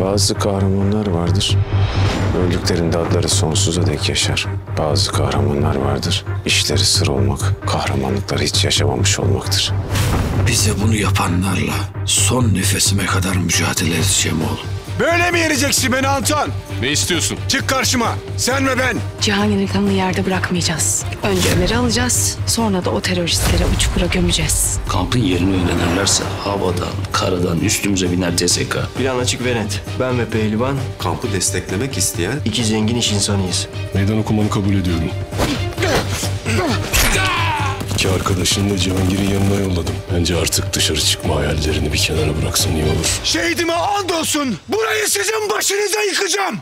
Bazı kahramanlar vardır. Öldüklerinde adları sonsuza dek yaşar. Bazı kahramanlar vardır. İşleri sır olmak, kahramanlıkları hiç yaşamamış olmaktır. Bize bunu yapanlarla son nefesime kadar mücadele edeceğim oğlum. Böyle mi yeneceksin beni Anton? Ne istiyorsun? Çık karşıma. Sen ve ben. Cihangir'in kanını yerde bırakmayacağız. Önce Ömer'i alacağız, sonra da o teröristleri o çukura gömeceğiz. Kampın yerini öğrenirlerse havadan, karadan üstümüze biner TSK. Plan açık ve net. Ben ve Pehlivan Kampı desteklemek isteyen iki zengin iş insanıyız. Meydan okumanı kabul ediyorum. İki arkadaşını da Cihangir'in yanına yolladım. Bence artık dışarı çıkma hayallerini bir kenara bıraksın iyi olur. Şehidime andolsun. Burayı sizin başınıza yıkacağım.